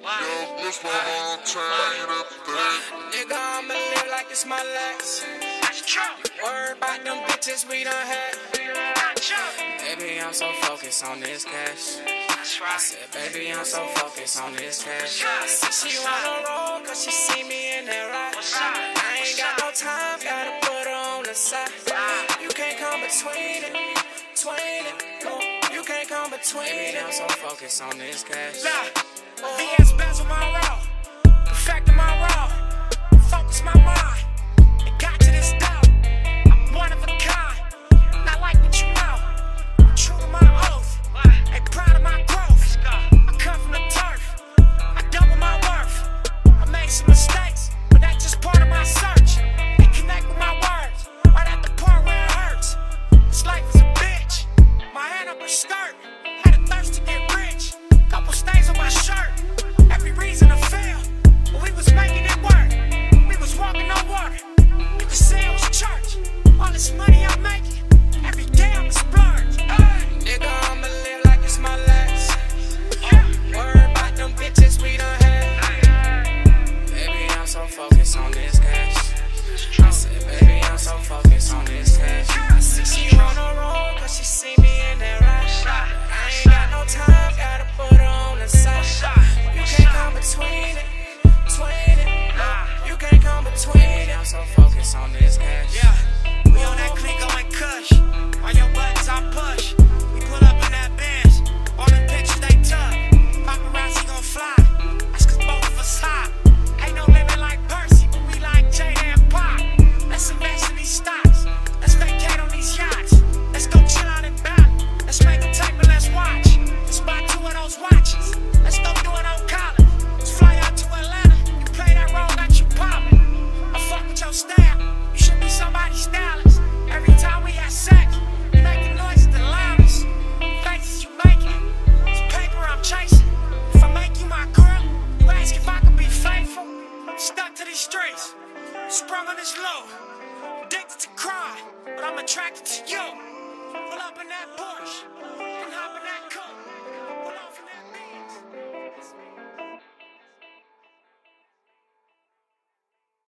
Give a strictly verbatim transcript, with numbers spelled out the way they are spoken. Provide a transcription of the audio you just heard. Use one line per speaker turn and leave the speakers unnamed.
Nigga, I'ma live like it's my last. That's true. Worry about them bitches we done had. Baby, I'm so focused on this cash. That's right. I said, baby, I'm so focused on this cash. I see she wanna roll cause she see me in that ride. I ain't got no time, gotta put her on the side. You can't come between it, between it. No, you can't come between it. I'm so focused on this cash. V S bezel my roll, perfecting my role, focus my mind. It got to this dough. I'm one of a kind, not like what you know. I'm true to my oath, ain't proud of my growth. I come from the turf, I double my worth. I made some mistakes, but that's just part of my search. They connect with my words, right at the point where it hurts. This life is a bitch, my hand up her skirt. Had a thirst to get rich, couple stains on my shirt. Every reason to fail, but we was making it work. We was walking on water, you could say it was church. All this money I'm making, every day I'm a splurge. Hey, nigga, I'ma live like it's my last. Worry about them bitches we done had. Baby, I'm so focused on this cash. I said, baby, I'm so focused on this cash. I see she on the road cause she see me in that ride. I ain't got no time, gotta put her on the side. You can't come between it, between it. No, you can't come between it. I'm so focused on this cash. Yeah, we on that click going kush. On your buttons I push. We pull up in that Benz. All the pictures they took. Paparazzi gon' fly. That's cause both of us hot. Ain't no limit like Percy, but we like Jada and Pop. Let's invest in these stocks. Let's vacate on these yachts. Let's go chill out in Bali. Let's make a tape and let's watch. Let's buy two of those watches. Let's go do it on college. Let's fly out to Atlanta. You play that role, got you poppin'. I fuck with your style. You should be somebody's stylist. Every time we have sex, you make the noise the loudest. Faces you making, it's paper I'm chasing. If I make you my girl, you ask if I can be faithful. Stuck to these streets, sprung on this low. Addicted to crime, but I'm attracted to you. Pull up in that Porsche.